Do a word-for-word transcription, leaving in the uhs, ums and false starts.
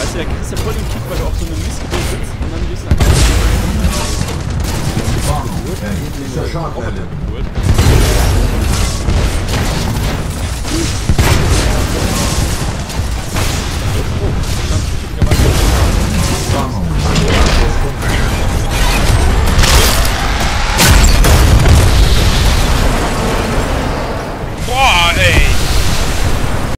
weißt du, da kriegst du ja voll den Kick, weil du auf so einem Mistgebiet sitzt und dann gehst du dann... Ist der Schaden erledigt.